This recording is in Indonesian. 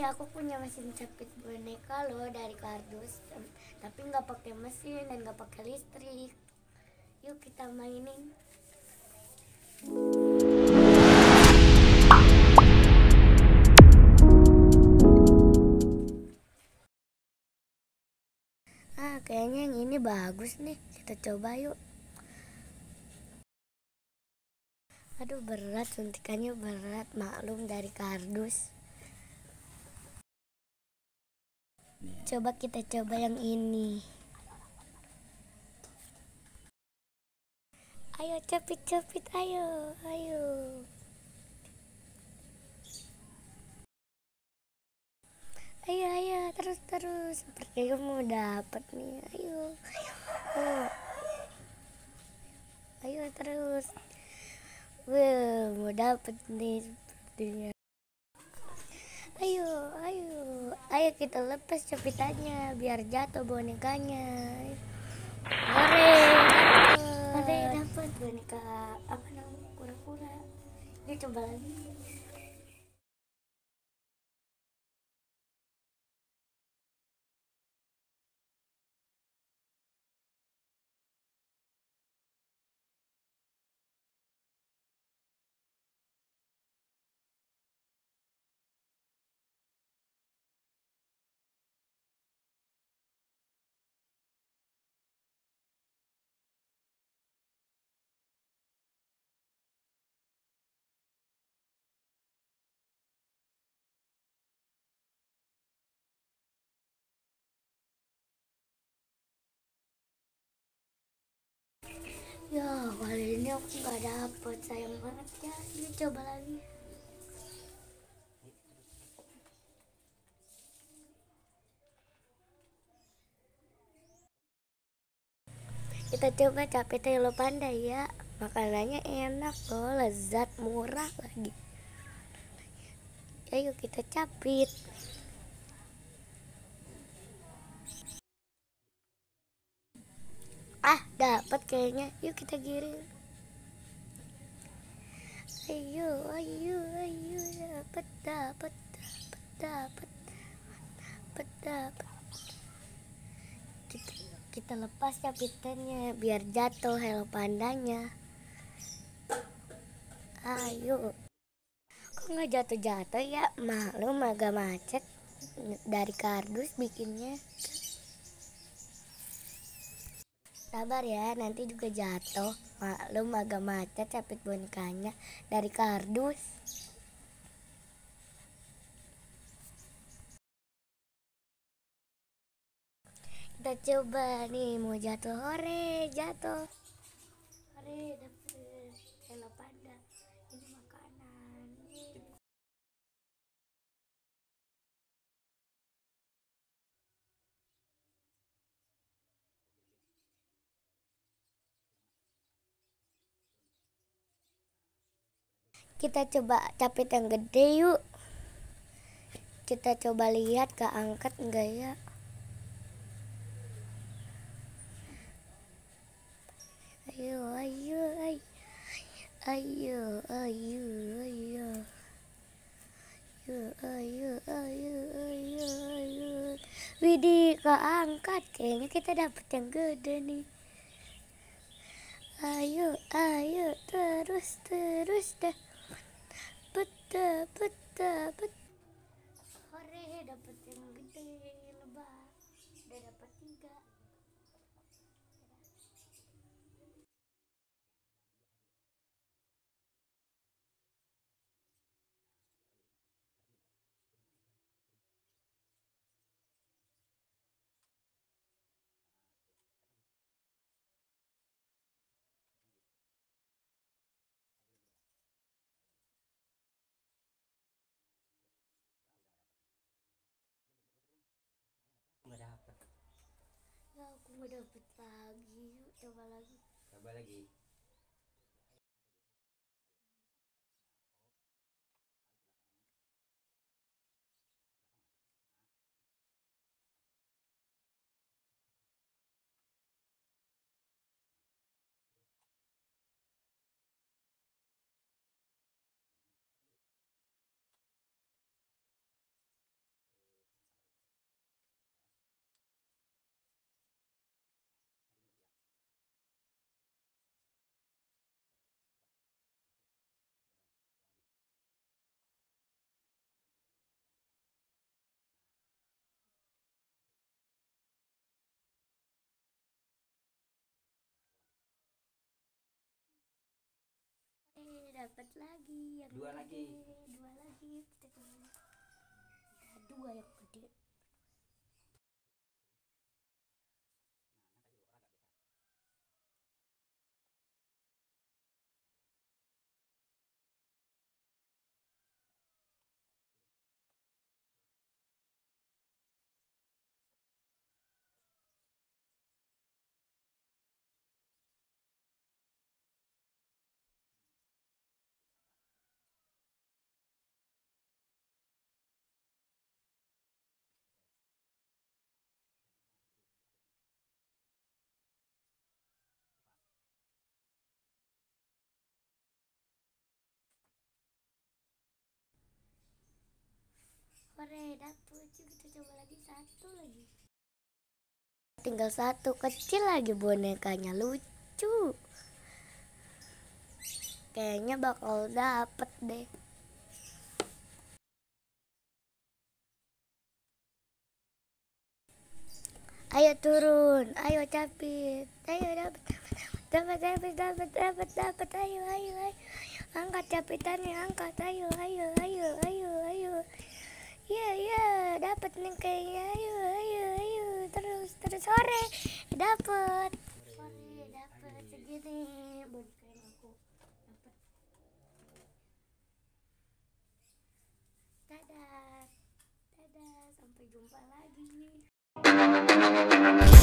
aku punya mesin capit boneka loh dari kardus, tapi nggak pakai mesin dan nggak pakai listrik. Yuk kita mainin. Kayaknya yang ini bagus nih. Kita coba yuk. Aduh berat, suntikannya berat, maklum dari kardus. Coba kita coba yang ini. Ayo capit-capit, ayo, ayo. Ayo, ayo, terus. Sepertinya mau dapat nih. Ayo, ayo. Ayo terus. Wah, mau dapat nih sepertinya. Ayo kita lepas capitannya biar jatuh bonekanya. Hore, dapat boneka apa namanya, kura-kura. Ini coba lagi. Ya, kali ini aku nggak dapet, sayang banget ya. Ini coba lagi. Kita coba capit Hello Panda ya. Makanannya enak loh, lezat, murah lagi. Ayo kita capit. Dapat kayaknya. Yuk kita giring. Ayo, dapat. Kita lepas capitannya biar jatuh Hello Pandanya. Ayo. Kok nggak jatuh-jatuh ya? Maklum agak macet dari kardus bikinnya. Sabar ya, nanti juga jatuh. Maklum agak macet capit bonekanya dari kardus. Kita coba nih, mau jatuh. Hore, jatuh. Hore, dapet Hello Panda. Ini makanan. Kita coba capit yang gede yuk. Kita coba lihat keangkat enggak ya. Ayo. Widih, keangkat. Kayaknya kita dapat yang gede nih. Ayo, terus dah. Dapat. Hore, dapat yang gede, lebar. Udah dapat 3. Nggak dapet. Ya, aku nggak dapet lagi. Yuk coba lagi. Coba lagi. dapat lagi yang Dua lagi. Dua lagi kita coba. Ada dua yang gede. Hore, dapet. Kita coba lagi satu lagi. Tinggal satu kecil lagi bonekanya, lucu. Kayaknya bakal dapet deh. Ayo turun, ayo capit, ayo dapat, ayo, angkat capitannya, angkat, ayo, iya, dapat nih kayaknya, ayo, terus, sore, dapat segini, bonekain aku, dapat, dadah, sampai jumpa lagi.